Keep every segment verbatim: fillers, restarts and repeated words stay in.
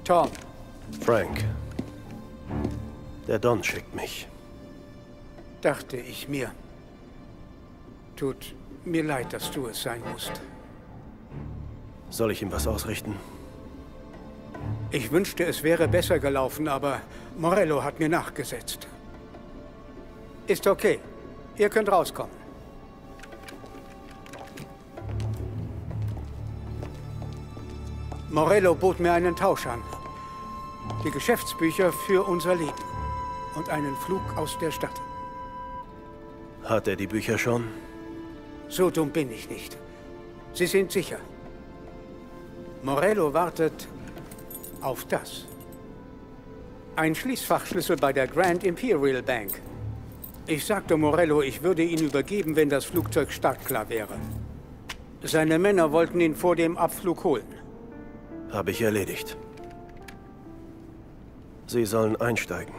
Tom. Frank. Der Don schickt mich. Dachte ich mir. Tut mir leid, dass du es sein musst. Soll ich ihm was ausrichten? Ich wünschte, es wäre besser gelaufen, aber Morello hat mir nachgesetzt. Ist okay. Ihr könnt rauskommen. Morello bot mir einen Tausch an. Die Geschäftsbücher für unser Leben. Und einen Flug aus der Stadt. Hat er die Bücher schon? So dumm bin ich nicht. Sie sind sicher. Morello wartet auf das. Ein Schließfachschlüssel bei der Grand Imperial Bank. Ich sagte Morello, ich würde ihn übergeben, wenn das Flugzeug startklar wäre. Seine Männer wollten ihn vor dem Abflug holen. Habe ich erledigt. Sie sollen einsteigen.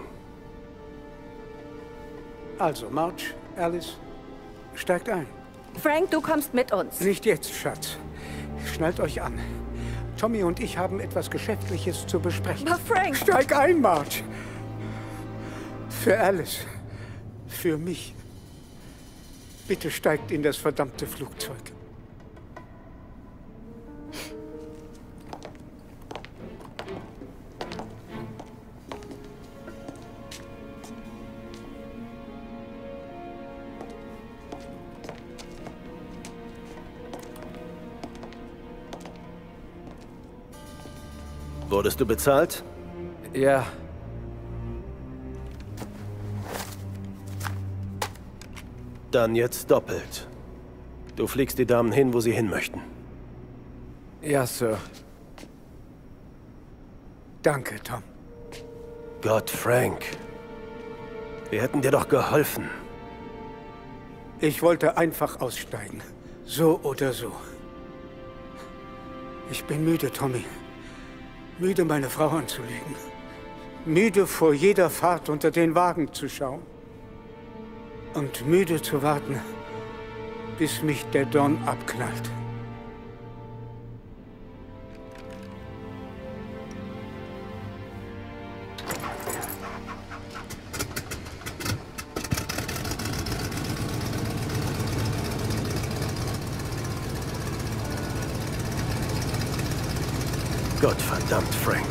Also, Marge, Alice, steigt ein. Frank, du kommst mit uns. Nicht jetzt, Schatz. Schnallt euch an. Tommy und ich haben etwas Geschäftliches zu besprechen. Aber Frank! Steig ein, Marge! Für Alice. Für mich. Bitte steigt in das verdammte Flugzeug. Wurdest du bezahlt? Ja. Dann jetzt doppelt. Du fliegst die Damen hin, wo sie hin möchten. Ja, Sir. Danke, Tom. Gott, Frank. Wir hätten dir doch geholfen. Ich wollte einfach aussteigen. So oder so. Ich bin müde, Tommy. Müde, meine Frau anzulügen. Müde, vor jeder Fahrt unter den Wagen zu schauen. Und müde zu warten, bis mich der Don abknallt. Gottverdammt, Frank.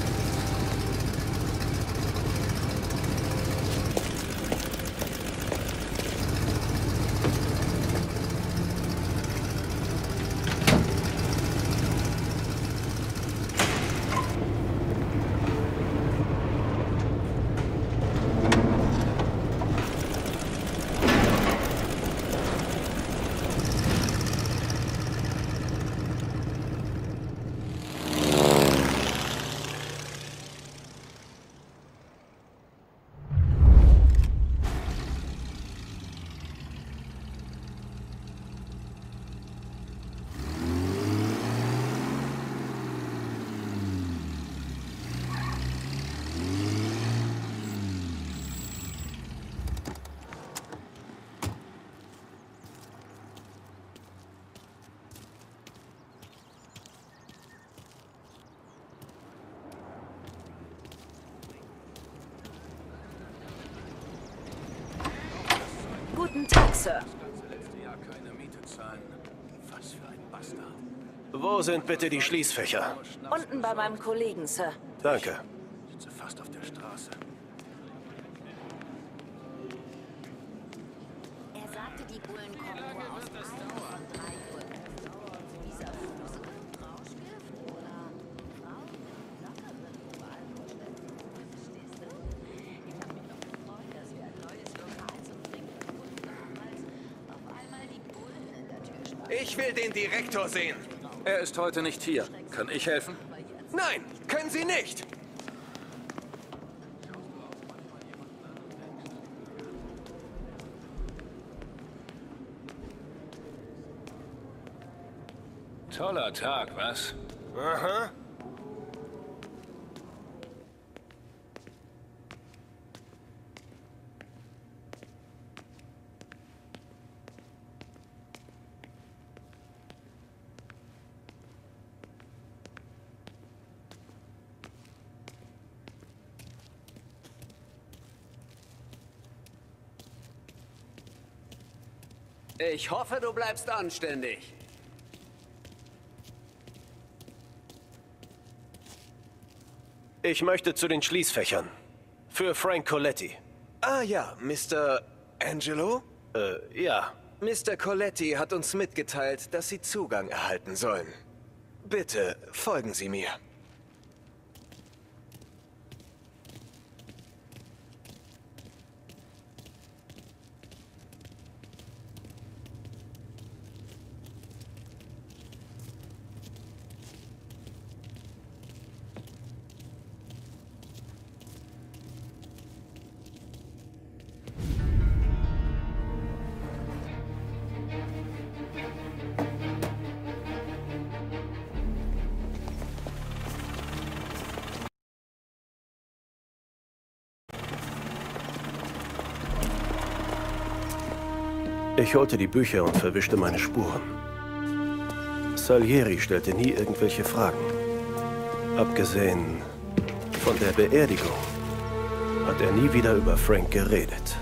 Guten Tag, Sir. Wo sind bitte die Schließfächer? Unten bei meinem Kollegen, Sir. Danke. Sitze fast auf der Straße. Er sagte, die Bullen kommen nur aus einem von drei Bullen. Dieser Fluss kommt Rauschgift oder Frauen mit lockeren Alkoholschwätzen. Verstehst du? Ich hab mich noch gefreut, dass wir ein neues Lokal zum Trinken gefunden haben, als auf einmal die Bullen in der Tür standen. Ich will den Direktor sehen. Er ist heute nicht hier. Kann ich helfen? Nein, können Sie nicht. Toller Tag, was? Aha. Ich hoffe, du bleibst anständig. Ich möchte zu den Schließfächern. Für Frank Coletti. Ah ja, Mister Angelo? Äh, ja. Mister Coletti hat uns mitgeteilt, dass Sie Zugang erhalten sollen. Bitte, folgen Sie mir. Ich holte die Bücher und verwischte meine Spuren. Salieri stellte nie irgendwelche Fragen. Abgesehen von der Beerdigung hat er nie wieder über Frank geredet.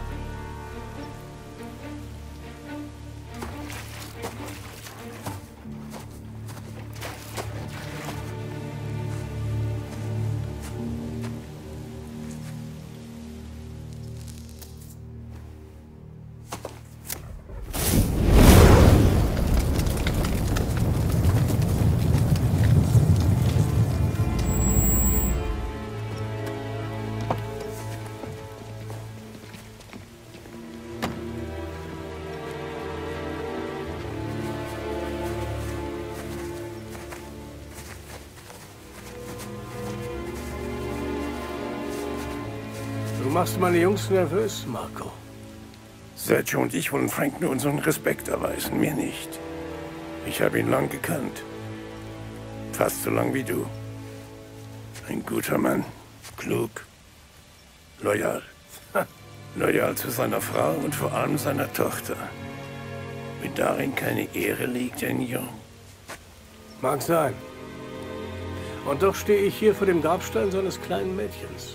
Du machst meine Jungs nervös, Marco. Sergio und ich wollen Frank nur unseren Respekt erweisen, mir nicht. Ich habe ihn lang gekannt. Fast so lang wie du. Ein guter Mann, klug, loyal. Loyal zu seiner Frau und vor allem seiner Tochter. Wenn darin keine Ehre liegt, Ennio. Mag sein. Und doch stehe ich hier vor dem Grabstein seines kleinen Mädchens.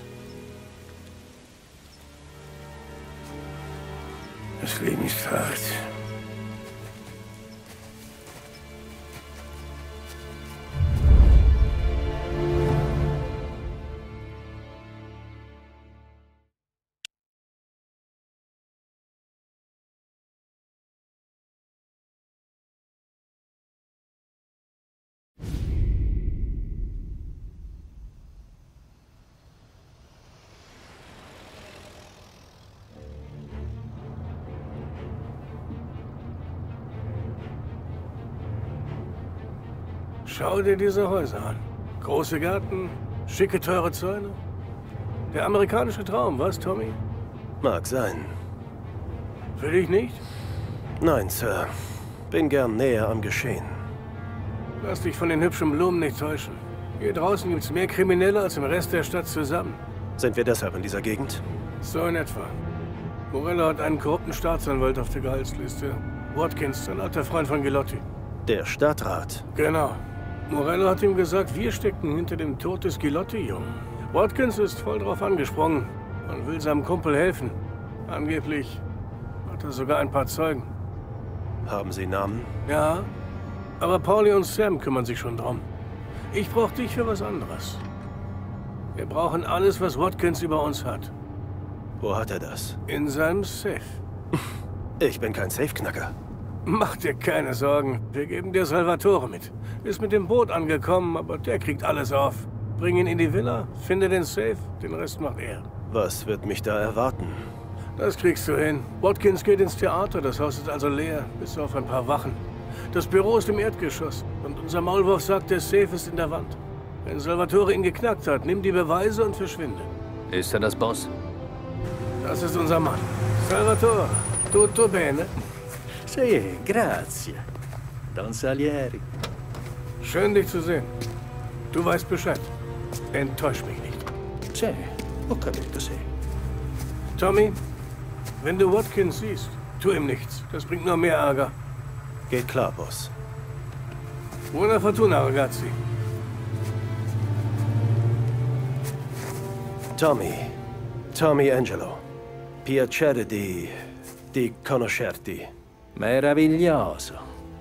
Das Leben ist hart. Schau dir diese Häuser an. Große Gärten, schicke, teure Zäune. Der amerikanische Traum, was, Tommy? Mag sein. Für dich nicht? Nein, Sir. Bin gern näher am Geschehen. Lass dich von den hübschen Blumen nicht täuschen. Hier draußen gibt's mehr Kriminelle als im Rest der Stadt zusammen. Sind wir deshalb in dieser Gegend? So in etwa. Morello hat einen korrupten Staatsanwalt auf der Gehaltsliste. Watkins, ein alter Freund von Gilotti. Der Stadtrat? Genau. Morello hat ihm gesagt, wir stecken hinter dem Tod des Gilotti-Jungen. Watkins ist voll drauf angesprungen und will seinem Kumpel helfen. Angeblich hat er sogar ein paar Zeugen. Haben Sie Namen? Ja, aber Pauli und Sam kümmern sich schon drum. Ich brauche dich für was anderes. Wir brauchen alles, was Watkins über uns hat. Wo hat er das? In seinem Safe. Ich bin kein Safeknacker. Mach dir keine Sorgen. Wir geben dir Salvatore mit. Ist mit dem Boot angekommen, aber der kriegt alles auf. Bring ihn in die Villa, finde den Safe, den Rest macht er. Was wird mich da erwarten? Das kriegst du hin. Watkins geht ins Theater, das Haus ist also leer, bis auf ein paar Wachen. Das Büro ist im Erdgeschoss und unser Maulwurf sagt, der Safe ist in der Wand. Wenn Salvatore ihn geknackt hat, nimm die Beweise und verschwinde. Ist er das Boss? Das ist unser Mann. Salvatore, tutto bene? Sì, grazie. Don Salieri. Schön, dich zu sehen. Du weißt Bescheid. Enttäusch mich nicht. Sì, ho capito, sì. Tommy, wenn du Watkins siehst, tu ihm nichts. Das bringt nur mehr Ärger. Geht klar, Boss. Buona fortuna, ragazzi. Tommy. Tommy Angelo. Piacere di... di conoscerti. Meraviglioso.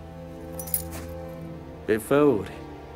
Per favore.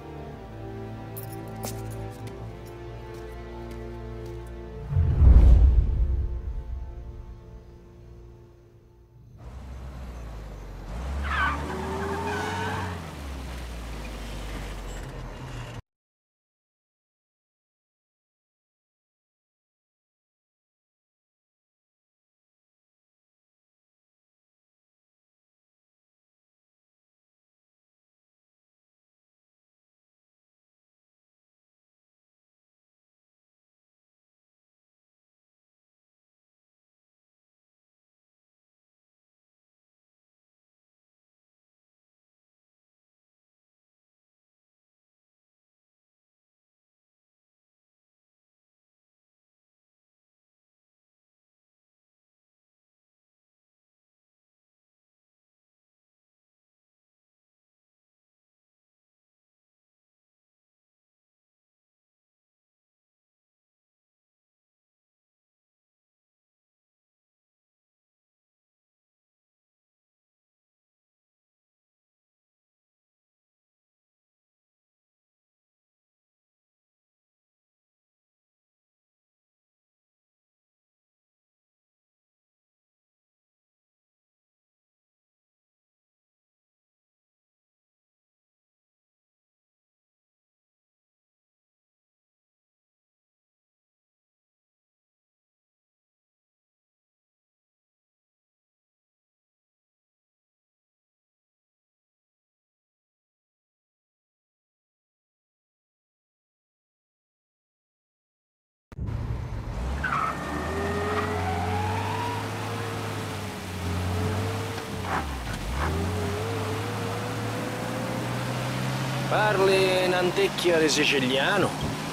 Parli in antichia di siciliano?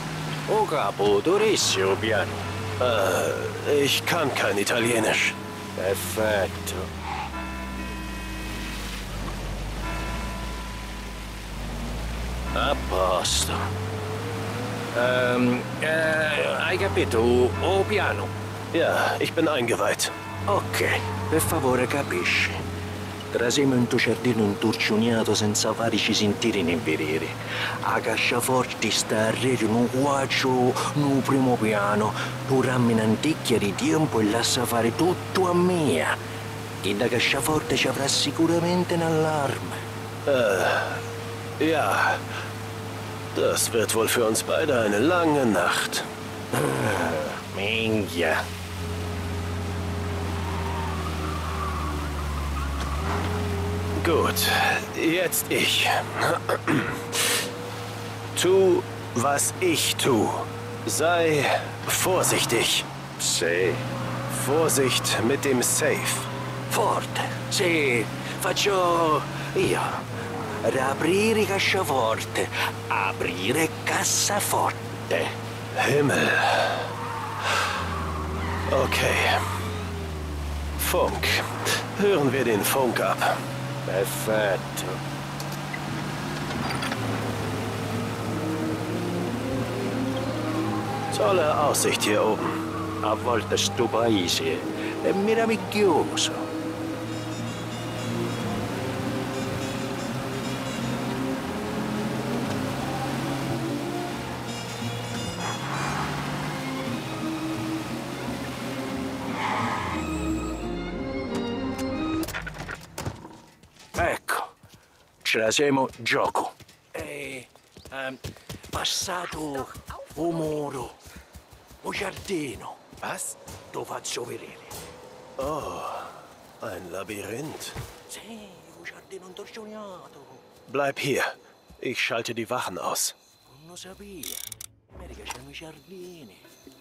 O capo, dovresti o piano? Äh, ich kann kein Italienisch. Perfetto. A posto. Ähm, äh, hai capito? O piano? Ja, ich bin eingeweiht. Ok, per favore capisci. Trasiamo in tuo giardino intorcioniato senza farci sentire né vedere. A casciaforte sta a rete no guaccio, no primo piano. Tu rammi in antichia di tempo e lascia fare tutto a mia. E da casciaforte ci avrà sicuramente un allarme. Äh, ja. Das wird wohl für uns beide eine lange Nacht. Ah, minchia. Gut, jetzt ich. Tu, was ich tu. Sei vorsichtig. Sì. Vorsicht mit dem Safe. Forte. Sì, faccio io. Riaprire cassaforte. Aprire cassaforte. Himmel. Okay. Funk. Hören wir den Funk ab. Perfetto. Tolle Aussicht hier oben. A volte sto paese è meraviglioso. Ecco, ce la siamo gioco. E ehm, passato o muro, o giardino. Was? Lo faccio vedere. Oh, ein Labyrinth. Sì, un giardino intorcioniato. Bleib hier. Ich schalte die Wachen aus. Non lo sapeva. Mi piacciono i giardini.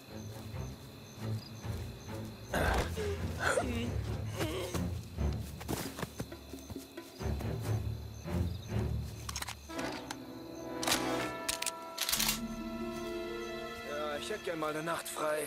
Ja, ich hätte gern mal eine Nacht frei.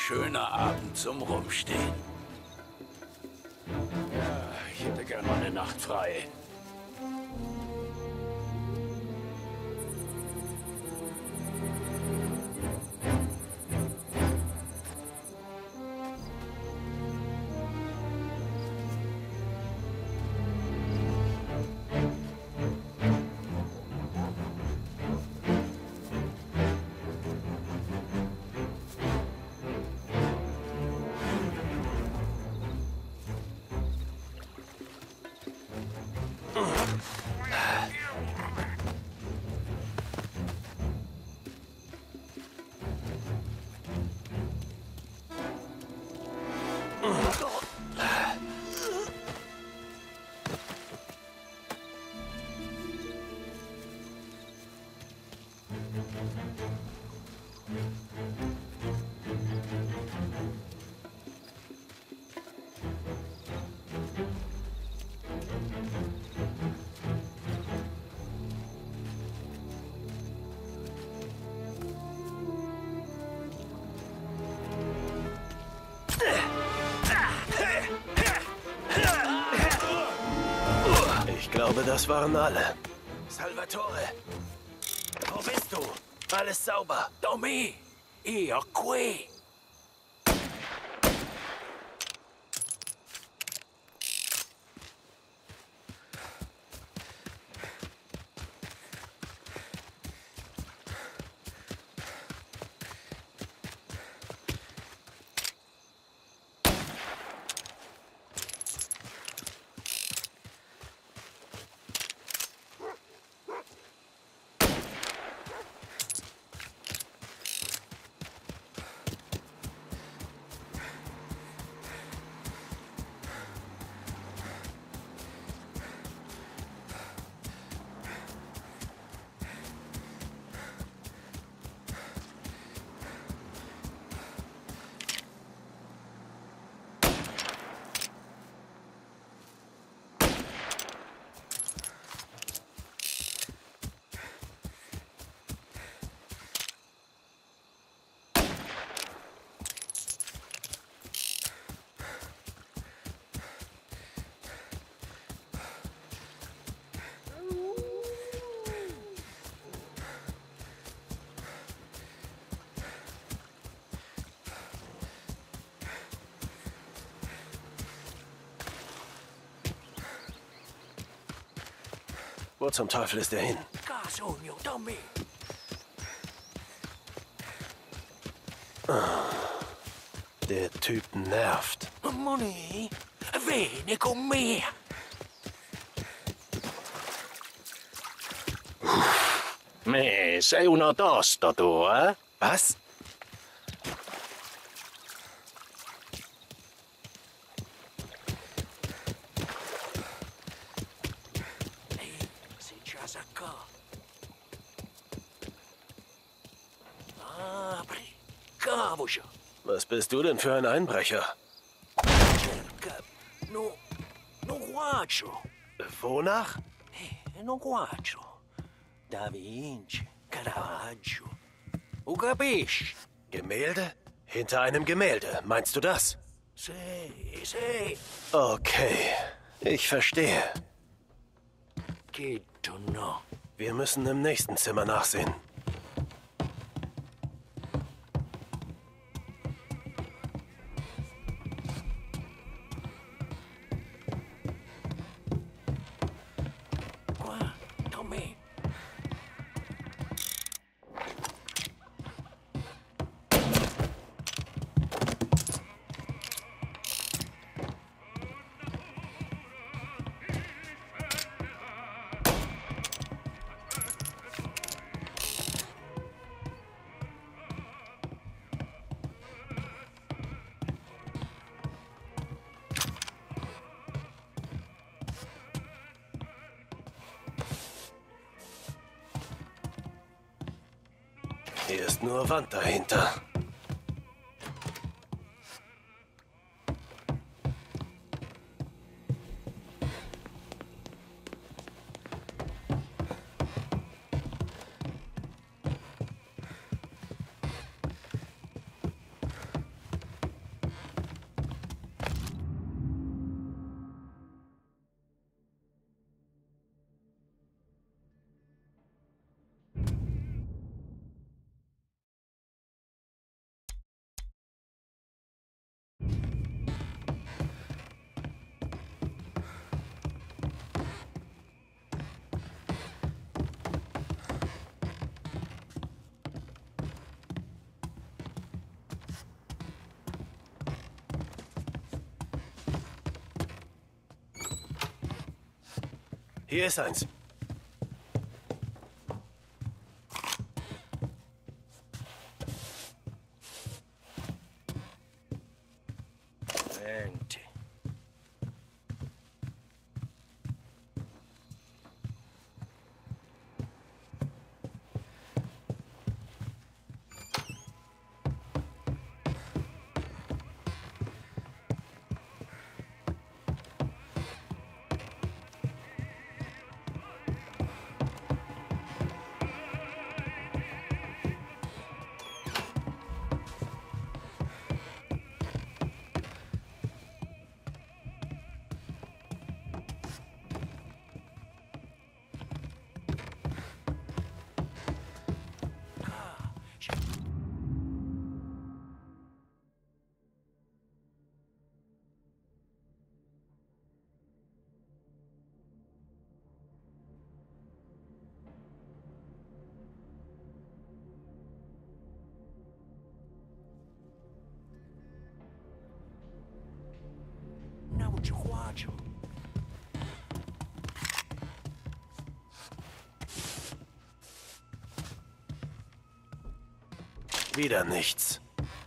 schöner Abend zum Rumstehen. Ja, ich hätte gern mal eine Nacht frei. Ich glaube, das waren alle. Salvatore, wo bist du? Alles sauber. Tommy, io qui. Wo zum Teufel ist er hin? Cazzo, Tommy. Der Typ nervt. Money, vieni con me. Me, sei uno tosto tu, eh? Was? Was bist du denn für ein Einbrecher? No, no guaggio. Wonach? No guaggio. Da Vinci, Caravaggio. O capisci? Gemälde? Hinter einem Gemälde, meinst du das? Sì, sì. Okay, ich verstehe. Geht no. Wir müssen im nächsten Zimmer nachsehen. Hier ist nur Wand dahinter. Hier ist eins. Venti. Nauczy chłaczu. Wieder nichts.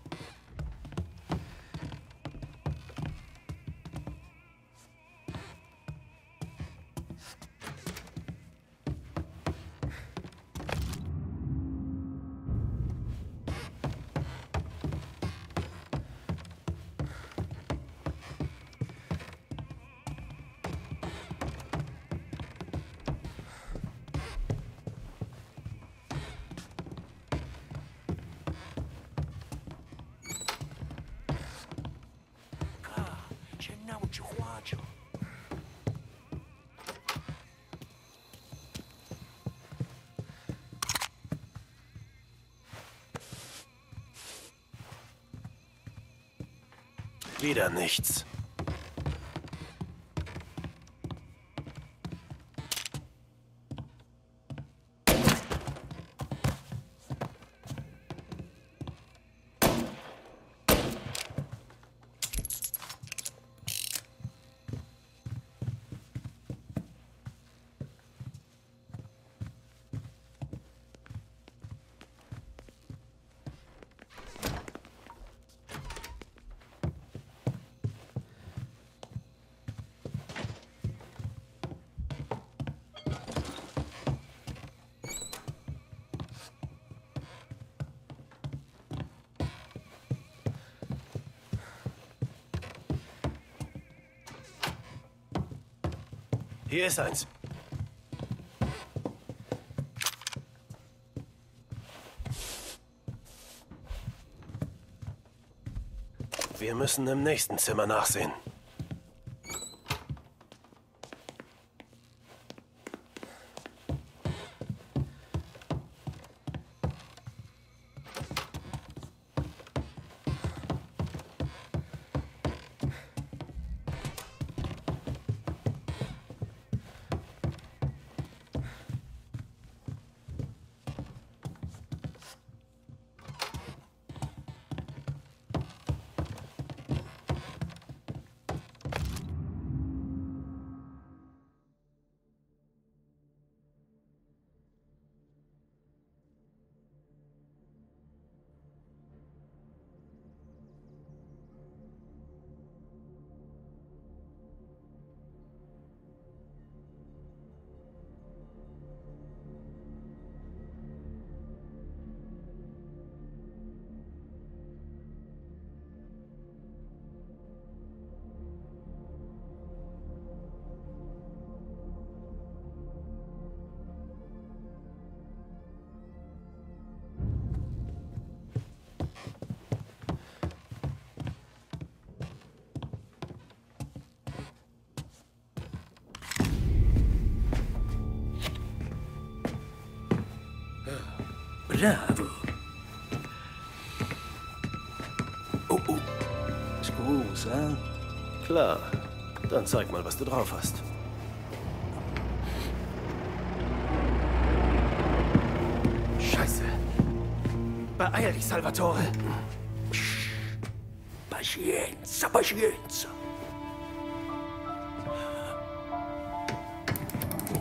Nauczy chłaczu. Wieder nichts. Hier ist eins. Wir müssen im nächsten Zimmer nachsehen. Bravo. Oh, oh. Scusa. Klar. Dann zeig mal, was du drauf hast. Scheiße. Beeil dich, Salvatore. Pazienza, pazienza.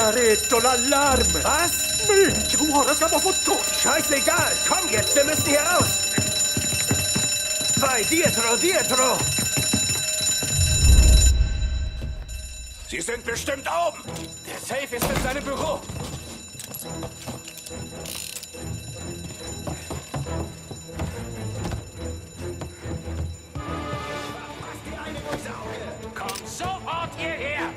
Maledetto, l'allarme! Was? Milch, ora siamo fottuti! Scheißegal! Komm jetzt, wir müssen hier raus! Vai, dietro, dietro! Sie sind bestimmt oben! Der Safe ist in seinem Büro! Komm sofort hierher!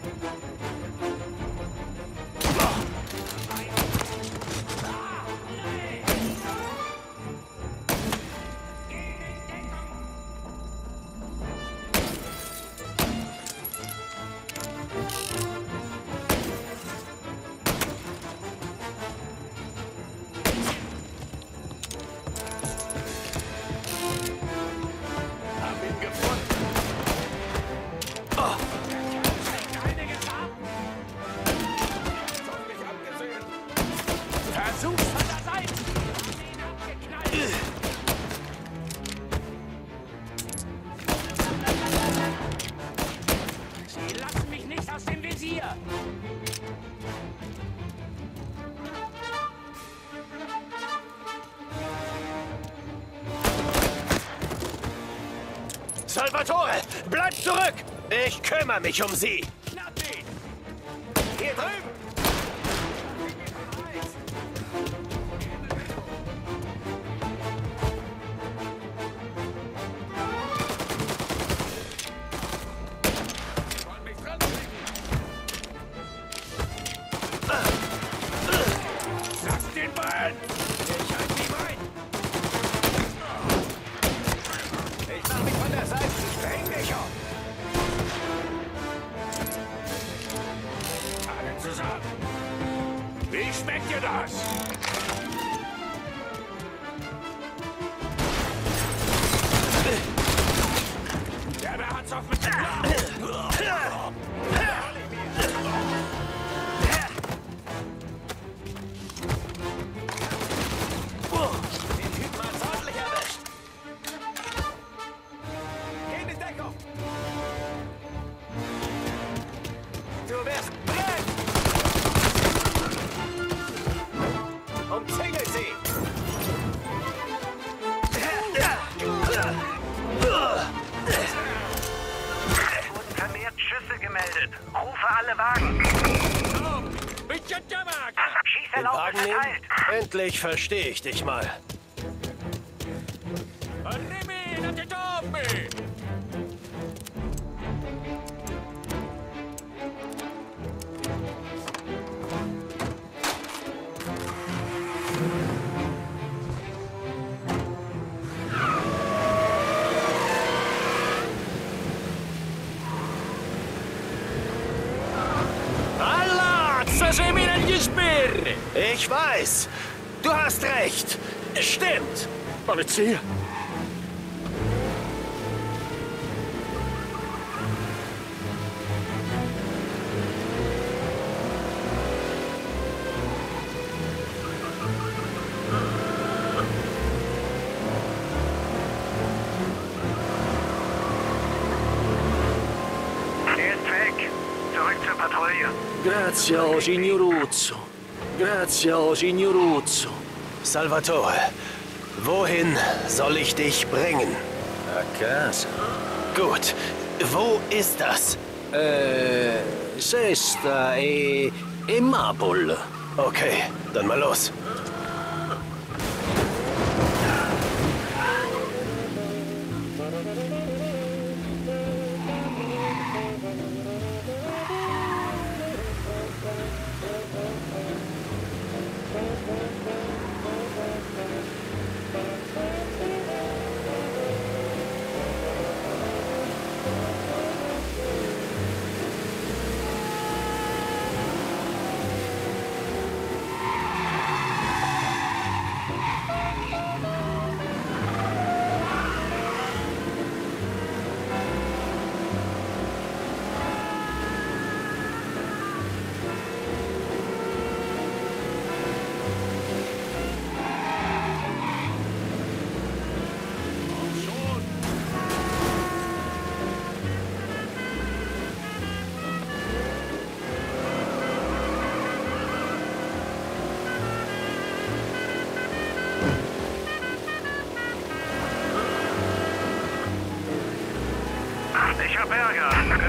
Salvatore, bleib zurück! Ich kümmere mich um sie! Schnapp ihn! Hier drüben! Lass den Ball! Ich halte ihn rein! Ich mach mich von der Seite, spreng dich auf! Alle zusammen! Wie schmeckt dir das? Der da hat's auf mit dem Den Wagen nehmen? Endlich verstehe ich dich mal. Ich weiß. Du hast recht. Stimmt. Polizia. Er ist weg. Zurück zur Patrouille. Grazie, oh Signoruzzo. Grazie, oh Signoruzzo. Salvatore, wohin soll ich dich bringen? A casa. Gut. Wo ist das? Äh, Sesta e... e Mapol. Okay, dann mal los.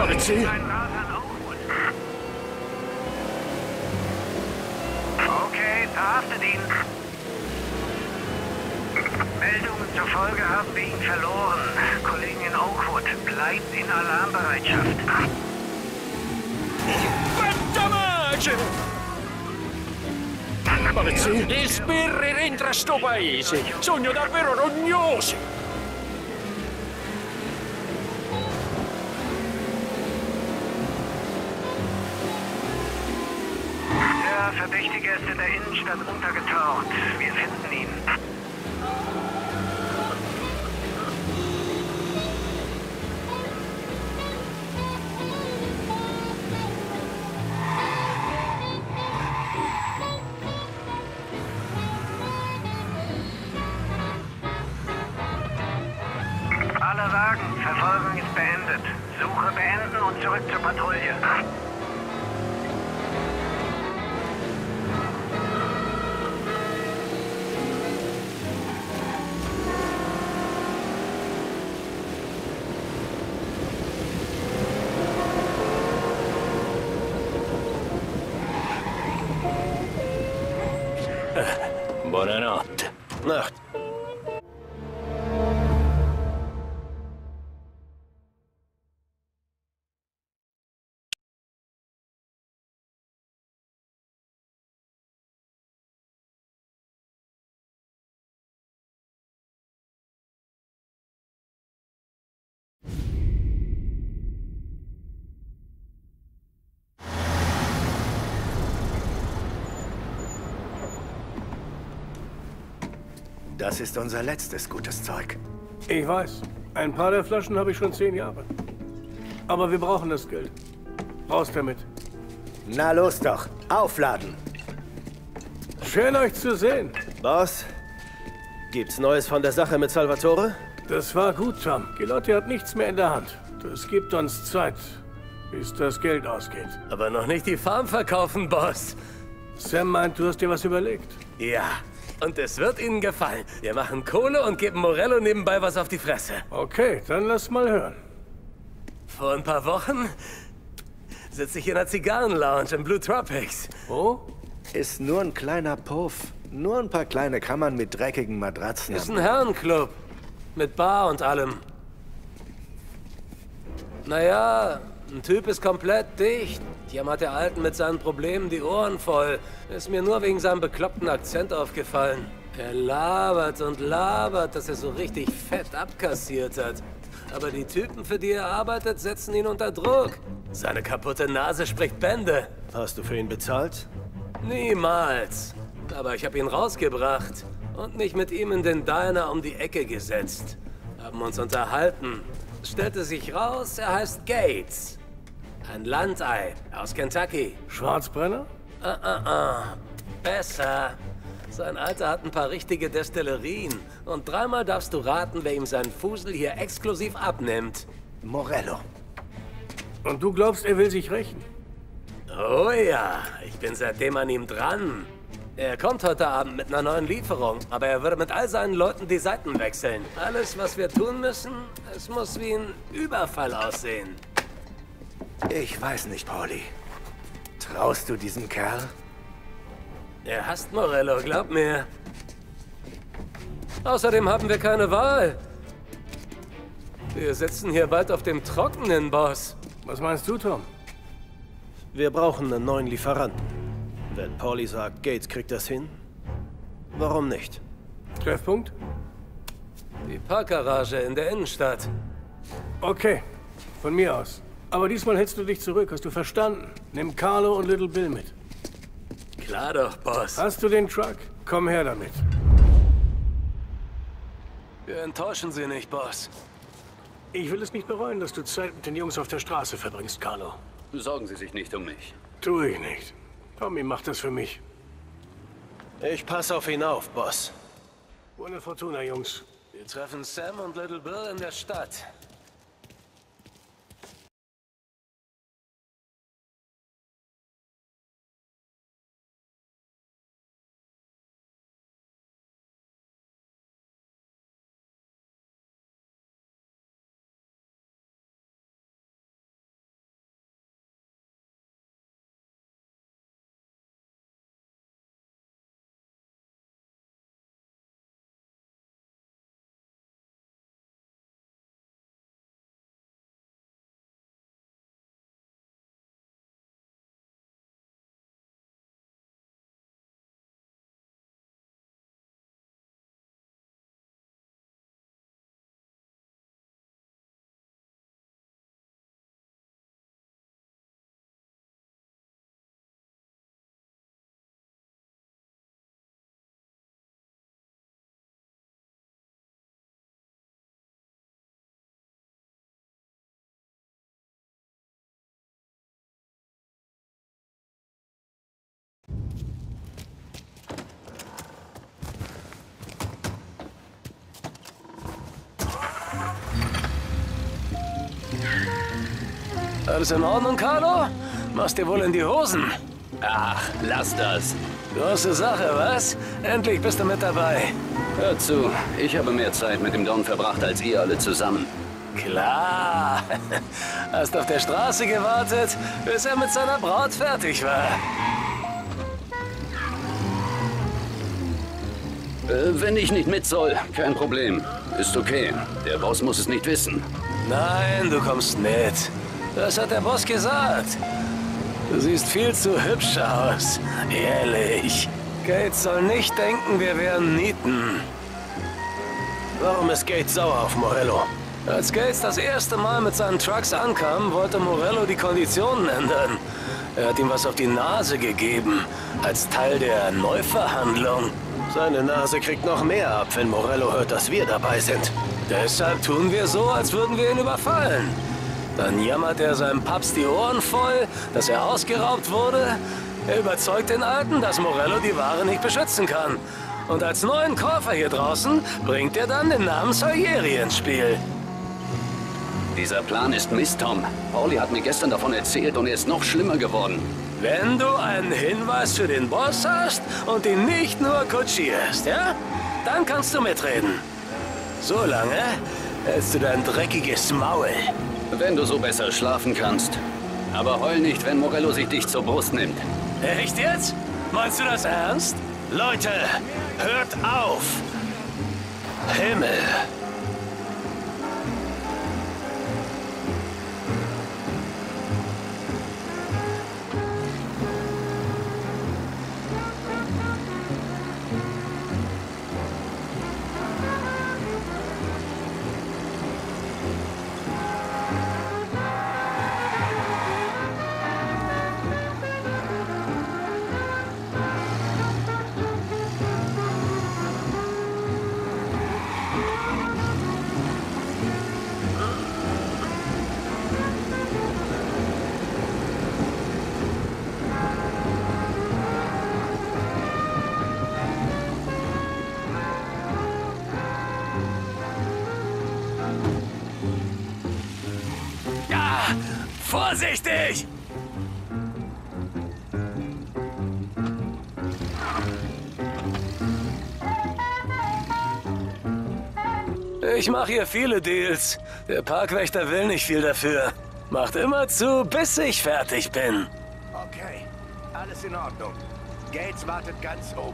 Polizei? Okay, verhaftet ihn. Meldungen zufolge haben wir ihn verloren. Kollegen in Oakwood, bleibt in Alarmbereitschaft. Polizia? Gli sbirri rientra sto paese. Sogno davvero rognosi. Der Verdächtige ist in der Innenstadt untergetaucht. Wir finden ihn. Alle Wagen, Verfolgung ist beendet. Suche beenden und zurück zur Patrouille. Buonanotte. Nacht. Das ist unser letztes gutes Zeug. Ich weiß. Ein paar der Flaschen habe ich schon zehn Jahre. Aber wir brauchen das Geld. Raus damit. Na los doch. Aufladen. Schön, euch zu sehen. Boss, gibt's Neues von der Sache mit Salvatore? Das war gut, Tom. Gilotti hat nichts mehr in der Hand. Das gibt uns Zeit, bis das Geld ausgeht. Aber noch nicht die Farm verkaufen, Boss. Sam meint, du hast dir was überlegt. Ja. Und es wird Ihnen gefallen. Wir machen Kohle und geben Morello nebenbei was auf die Fresse. Okay, dann lass mal hören. Vor ein paar Wochen sitze ich in einer Zigarrenlounge im Blue Tropics. Oh? Ist nur ein kleiner Puff. Nur ein paar kleine Kammern mit dreckigen Matratzen. Ist ein Herrenclub. Mit Bar und allem. Naja, ein Typ ist komplett dicht. Jammert der Alten mit seinen Problemen die Ohren voll. Ist mir nur wegen seinem bekloppten Akzent aufgefallen. Er labert und labert, dass er so richtig fett abkassiert hat. Aber die Typen, für die er arbeitet, setzen ihn unter Druck. Seine kaputte Nase spricht Bände. Hast du für ihn bezahlt? Niemals. Aber ich habe ihn rausgebracht und mich mit ihm in den Diner um die Ecke gesetzt. Haben uns unterhalten. Stellte sich raus, er heißt Gates. Ein Landei aus Kentucky. Schwarzbrenner? Ah, ah, ah. Besser. Sein Alter hat ein paar richtige Destillerien. Und dreimal darfst du raten, wer ihm seinen Fusel hier exklusiv abnimmt. Morello. Und du glaubst, er will sich rächen? Oh ja, ich bin seitdem an ihm dran. Er kommt heute Abend mit einer neuen Lieferung, aber er würde mit all seinen Leuten die Seiten wechseln. Alles, was wir tun müssen, es muss wie ein Überfall aussehen. Ich weiß nicht, Pauli. Traust du diesem Kerl? Er hasst Morello, glaub mir. Außerdem haben wir keine Wahl. Wir sitzen hier bald auf dem Trockenen, Boss. Was meinst du, Tom? Wir brauchen einen neuen Lieferanten. Wenn Pauli sagt, Gates kriegt das hin, warum nicht? Treffpunkt? Die Parkgarage in der Innenstadt. Okay, von mir aus. Aber diesmal hältst du dich zurück, hast du verstanden? Nimm Carlo und Little Bill mit. Klar doch, Boss. Hast du den Truck? Komm her damit. Wir enttäuschen Sie nicht, Boss. Ich will es nicht bereuen, dass du Zeit mit den Jungs auf der Straße verbringst, Carlo. Sorgen Sie sich nicht um mich. Tu ich nicht. Tommy macht das für mich. Ich passe auf ihn auf, Boss. Buona Fortuna, Jungs. Wir treffen Sam und Little Bill in der Stadt. Alles in Ordnung, Carlo? Machst dir wohl in die Hosen? Ach, lass das. Große Sache, was? Endlich bist du mit dabei. Hör zu, ich habe mehr Zeit mit dem Don verbracht als ihr alle zusammen. Klar. Hast auf der Straße gewartet, bis er mit seiner Braut fertig war. Äh, wenn ich nicht mit soll, kein Problem. Ist okay. Der Boss muss es nicht wissen. Nein, du kommst mit. Das hat der Boss gesagt. Du siehst viel zu hübsch aus. Ehrlich. Gates soll nicht denken, wir wären Nieten. Warum ist Gates sauer auf Morello? Als Gates das erste Mal mit seinen Trucks ankam, wollte Morello die Konditionen ändern. Er hat ihm was auf die Nase gegeben, als Teil der Neuverhandlung. Seine Nase kriegt noch mehr ab, wenn Morello hört, dass wir dabei sind. Deshalb tun wir so, als würden wir ihn überfallen. Dann jammert er seinem Papst die Ohren voll, dass er ausgeraubt wurde. Er überzeugt den Alten, dass Morello die Ware nicht beschützen kann. Und als neuen Käufer hier draußen bringt er dann den Namen Salieri ins Spiel. Dieser Plan ist Mist, Tom. Pauli hat mir gestern davon erzählt und er ist noch schlimmer geworden. Wenn du einen Hinweis für den Boss hast und ihn nicht nur kutschierst, ja? Dann kannst du mitreden. Solange hältst du dein dreckiges Maul. Wenn du so besser schlafen kannst. Aber heul nicht, wenn Morello sich dich zur Brust nimmt. Echt jetzt? Meinst du das ernst? Leute, hört auf! Himmel! Vorsichtig! Ich mache hier viele Deals. Der Parkwächter will nicht viel dafür. Macht immer zu, bis ich fertig bin. Okay, alles in Ordnung. Gates wartet ganz oben.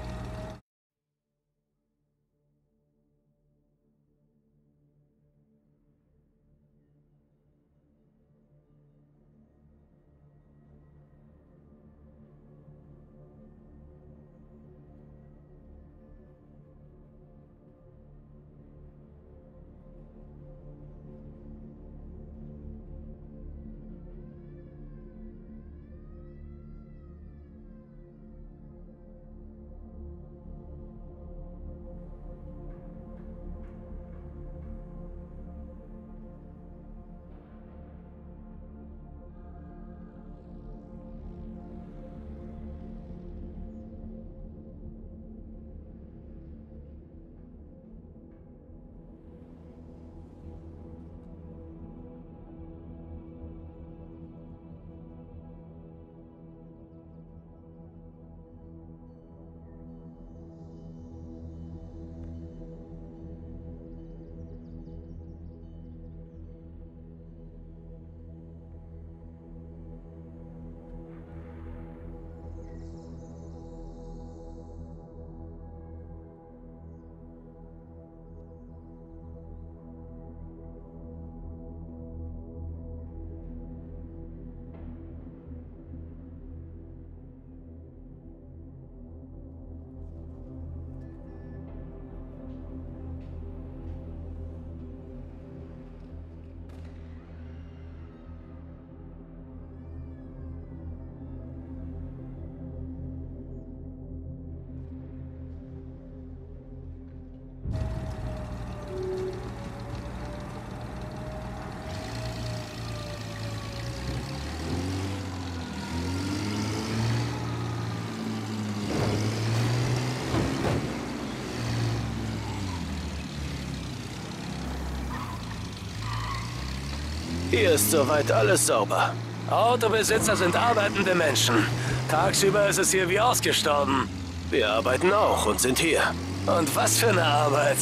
Hier ist soweit alles sauber. Autobesitzer sind arbeitende Menschen. Tagsüber ist es hier wie ausgestorben. Wir arbeiten auch und sind hier. Und was für eine Arbeit?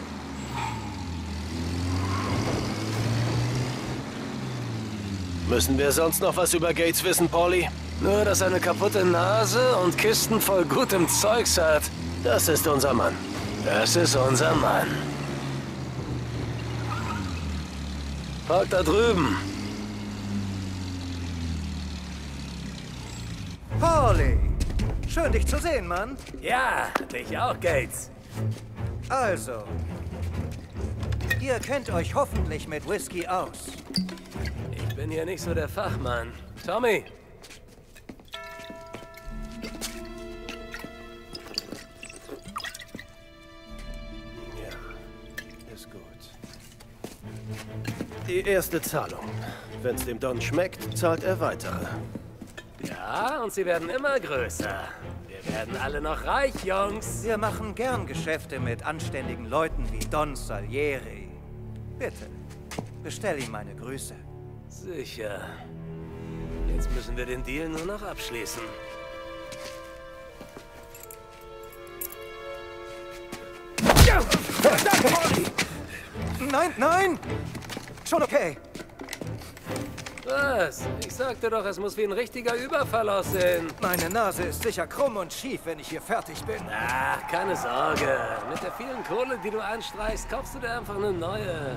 Müssen wir sonst noch was über Gates wissen, Paulie? Nur, dass er eine kaputte Nase und Kisten voll gutem Zeugs hat. Das ist unser Mann. Das ist unser Mann. Park da drüben. Paulie! Schön, dich zu sehen, Mann. Ja, dich auch, Gates. Also, ihr kennt euch hoffentlich mit Whisky aus. Ich bin hier nicht so der Fachmann. Tommy! Ja, ist gut. Die erste Zahlung. Wenn's dem Don schmeckt, zahlt er weitere. Ja, und sie werden immer größer. Wir werden alle noch reich, Jungs. Wir machen gern Geschäfte mit anständigen Leuten wie Don Salieri. Bitte, bestell ihm meine Grüße. Sicher. Jetzt müssen wir den Deal nur noch abschließen. Ja! Verdammt, Paulie! Nein, nein! Schon okay. Was? Ich sagte doch, es muss wie ein richtiger Überfall aussehen. Meine Nase ist sicher krumm und schief, wenn ich hier fertig bin. Ach, keine Sorge. Mit der vielen Kohle, die du anstreichst, kaufst du dir einfach eine neue.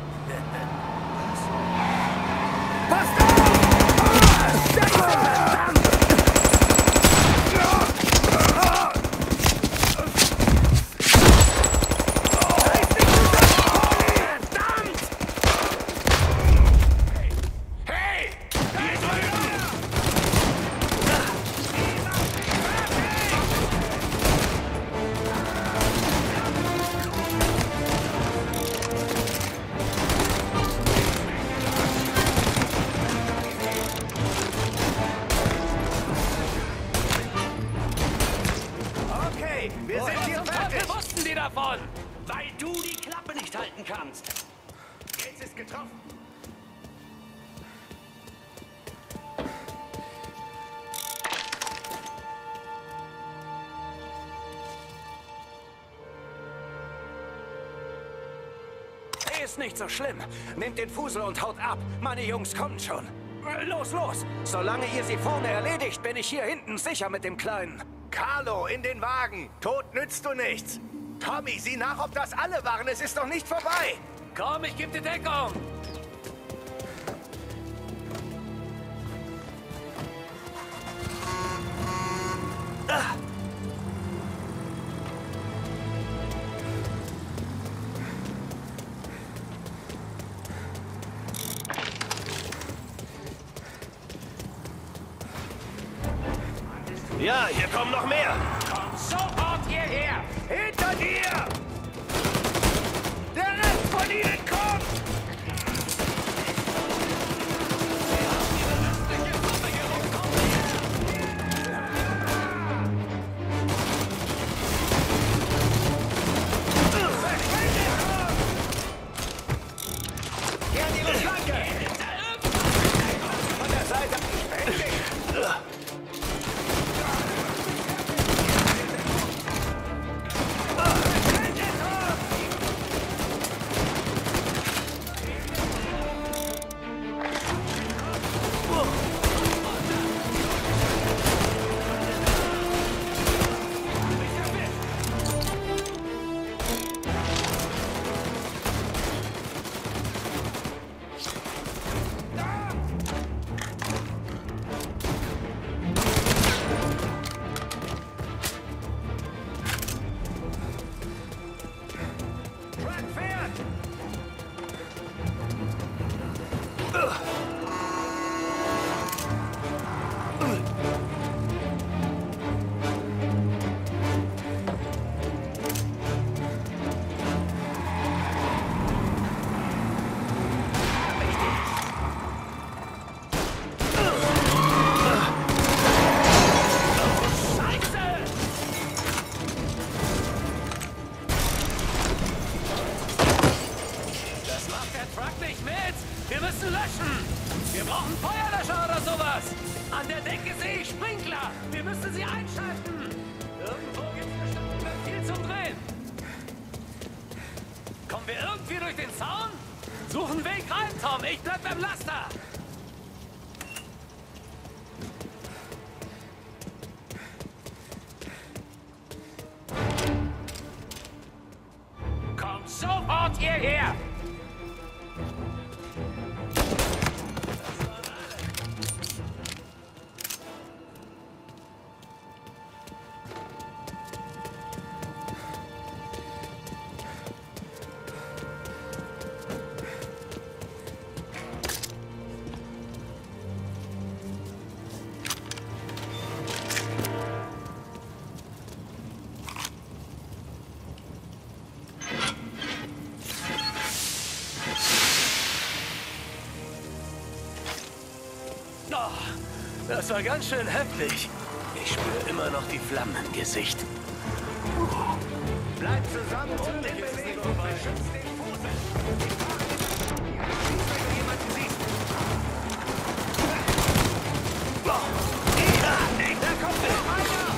Passt auf! Ah, Scheiße, verdammt! Wir sind hier fertig! Was wussten die davon? Weil du die Klappe nicht halten kannst. Gates ist getroffen. Ist nicht so schlimm. Nehmt den Fusel und haut ab. Meine Jungs kommen schon. Los, los! Solange ihr sie vorne erledigt, bin ich hier hinten sicher mit dem Kleinen. Carlo, in den Wagen! Tod nützt du nichts! Tommy, sieh nach, ob das alle waren. Es ist noch nicht vorbei! Komm, ich geb dir Deckung! Ah. Ja, hier kommen noch mehr! Komm sofort hierher! Hinter dir! Der Rest von ihnen kommt! Gern ihre Flanke! Von der Seite! Endlich! müssen löschen! Wir brauchen Feuerlöscher oder sowas! An der Decke sehe ich Sprinkler! Wir müssen sie einschalten! Irgendwo gibt's bestimmt ein Ventil zum Drehen! Kommen wir irgendwie durch den Zaun? Such einen Weg rein, Tom! Ich bleib beim Laster! Kommt sofort hierher! Das war ganz schön heftig. Ich spüre immer noch die Flammen im Gesicht. Bleib zusammen und in Bewegung. Beschützt den Fuße. Schieß, wenn du jemanden siehst. Da kommt noch einer!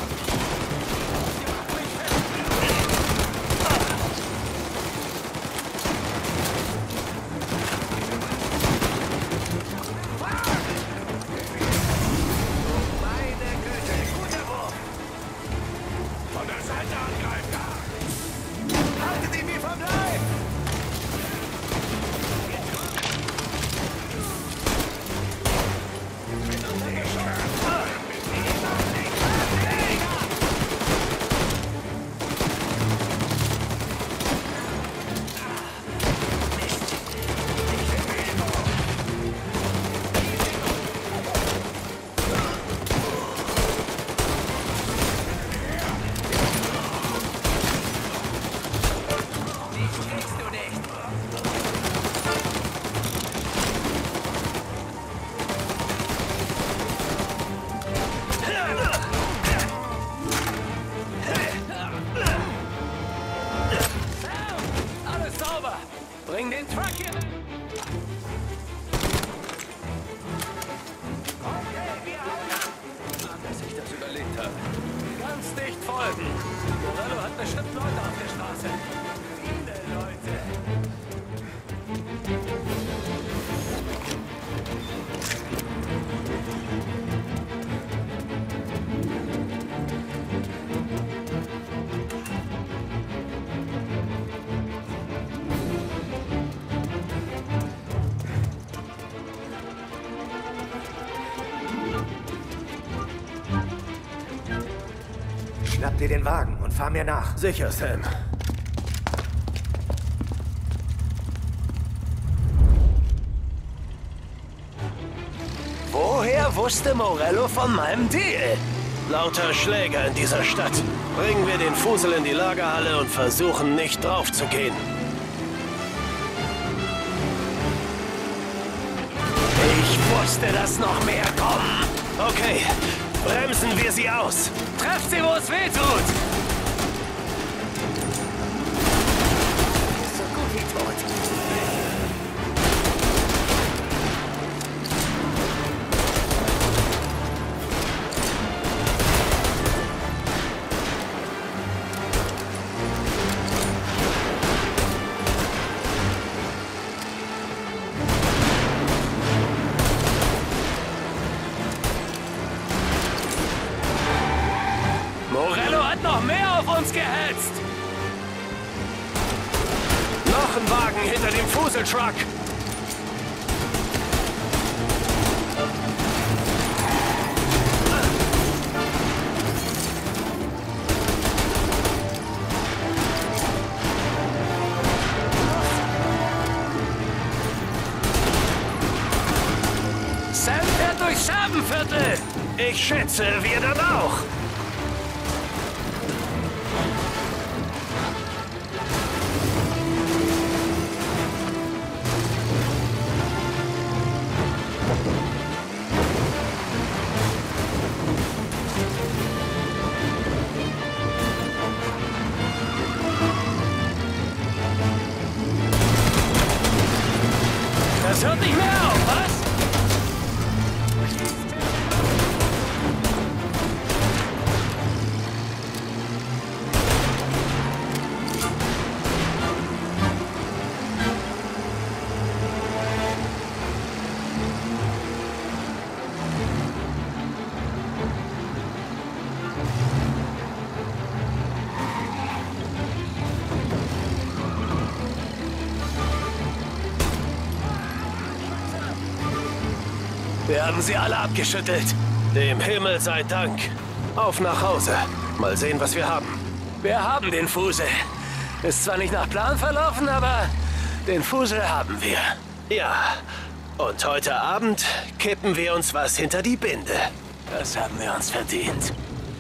Bring den Truck hier! Okay, wir hauen ab! Dass ich das überlegt habe. Ganz dicht folgen. Morello hat bestimmt Leute auf der Straße. Viele Leute. Schnapp dir den Wagen und fahr mir nach. Sicher, Sam. Woher wusste Morello von meinem Deal? Lauter Schläger in dieser Stadt. Bringen wir den Fusel in die Lagerhalle und versuchen nicht draufzugehen. Ich wusste, dass noch mehr kommen. Okay, bremsen wir sie aus. Trefft sie, wo es weh tut. So gut wie tot. Morello hat noch mehr auf uns gehetzt. Noch ein Wagen hinter dem Fuseltruck. Sam fährt durchs Scherbenviertel. Ich schätze, wir dann auch. Das hört nicht mehr auf. Wir haben sie alle abgeschüttelt. Dem Himmel sei Dank. Auf nach Hause. Mal sehen, was wir haben. Wir haben den Fusel. Ist zwar nicht nach Plan verlaufen, aber den Fusel haben wir. Ja, und heute Abend kippen wir uns was hinter die Binde. Das haben wir uns verdient.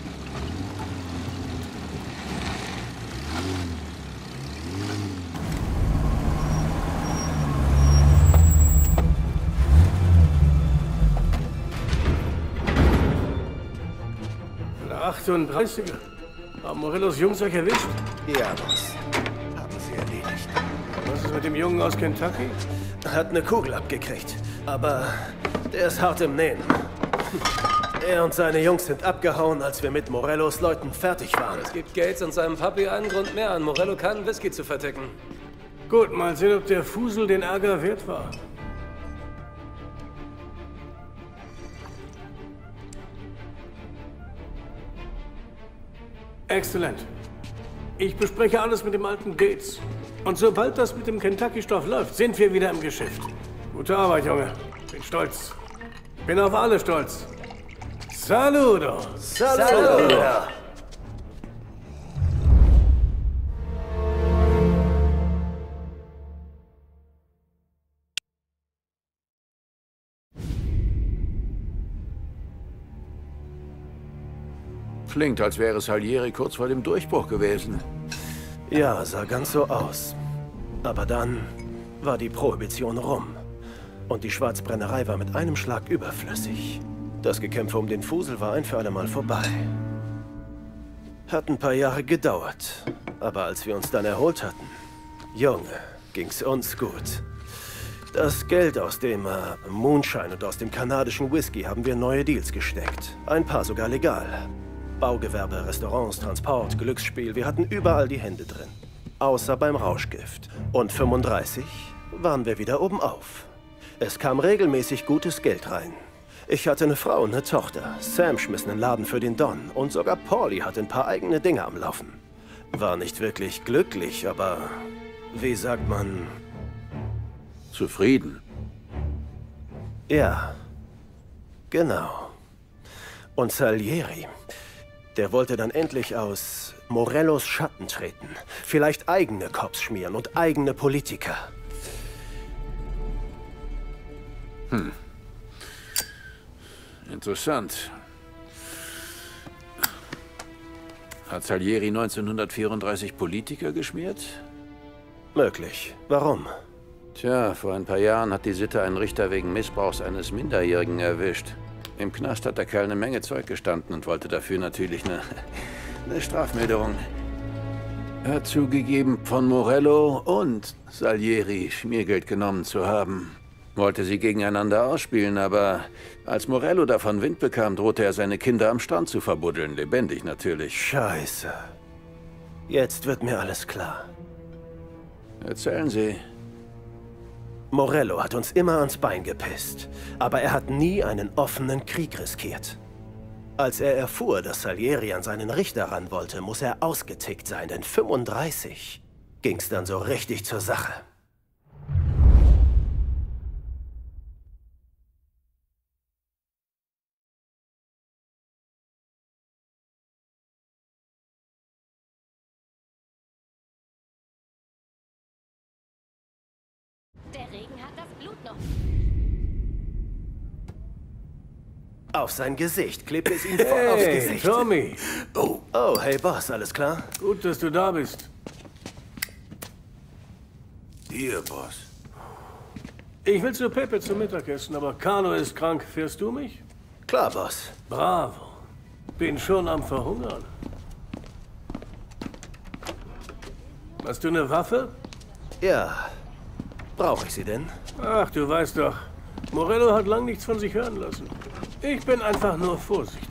achtunddreißiger. Haben Morellos Jungs euch erwischt? Ja, Boss. Haben sie erledigt. Was ist mit dem Jungen aus Kentucky? Hat eine Kugel abgekriegt. Aber der ist hart im Nähen. Er und seine Jungs sind abgehauen, als wir mit Morellos Leuten fertig waren. Es gibt Gates und seinem Papi einen Grund mehr, an Morello keinen Whisky zu verticken. Gut, mal sehen, ob der Fusel den Ärger wert war. Exzellent. Ich bespreche alles mit dem alten Gates. Und sobald das mit dem Kentucky-Stoff läuft, sind wir wieder im Geschäft. Gute Arbeit, Junge. Bin stolz. Bin auf alle stolz. Saludo! Saludo! Saludo. Klingt, als wäre Salieri kurz vor dem Durchbruch gewesen. Ja, sah ganz so aus. Aber dann war die Prohibition rum. Und die Schwarzbrennerei war mit einem Schlag überflüssig. Das Gekämpfe um den Fusel war ein für alle Mal vorbei. Hat ein paar Jahre gedauert. Aber als wir uns dann erholt hatten, Junge, ging's uns gut. Das Geld aus dem äh, Moonshine und aus dem kanadischen Whisky haben wir in neue Deals gesteckt. Ein paar sogar legal. Baugewerbe, Restaurants, Transport, Glücksspiel, wir hatten überall die Hände drin. Außer beim Rauschgift. Und fünfunddreißig waren wir wieder oben auf. Es kam regelmäßig gutes Geld rein. Ich hatte eine Frau und eine Tochter. Sam schmiss einen Laden für den Don. Und sogar Pauli hatte ein paar eigene Dinge am Laufen. War nicht wirklich glücklich, aber wie sagt man? Zufrieden. Ja, genau. Und Salieri, der wollte dann endlich aus Morellos Schatten treten. Vielleicht eigene Cops schmieren und eigene Politiker. Hm. Interessant. Hat Salieri neunzehnhundertvierunddreißig Politiker geschmiert? Möglich. Warum? Tja, vor ein paar Jahren hat die Sitte einen Richter wegen Missbrauchs eines Minderjährigen erwischt. Im Knast hat der Kerl eine Menge Zeug gestanden und wollte dafür natürlich eine, eine Strafmilderung. Er hat zugegeben, von Morello und Salieri Schmiergeld genommen zu haben. Wollte sie gegeneinander ausspielen, aber als Morello davon Wind bekam, drohte er seine Kinder am Strand zu verbuddeln. Lebendig natürlich. Scheiße. Jetzt wird mir alles klar. Erzählen Sie. Morello hat uns immer ans Bein gepisst, aber er hat nie einen offenen Krieg riskiert. Als er erfuhr, dass Salieri an seinen Richter ran wollte, muss er ausgetickt sein, denn fünfunddreißig ging's dann so richtig zur Sache. Der Regen hat das Blut noch. Auf sein Gesicht klebte es ihm voll Hey, aufs Gesicht. Tommy. Oh, oh, hey Boss, alles klar? Gut, dass du da bist. Hier, Boss. Ich will zu Pepe zum Mittagessen, aber Carlo ist krank. Fährst du mich? Klar, Boss. Bravo. Bin schon am Verhungern. Hast du eine Waffe? Ja. Brauche ich sie denn? Ach, du weißt doch, Morello hat lang nichts von sich hören lassen. Ich bin einfach nur vorsichtig.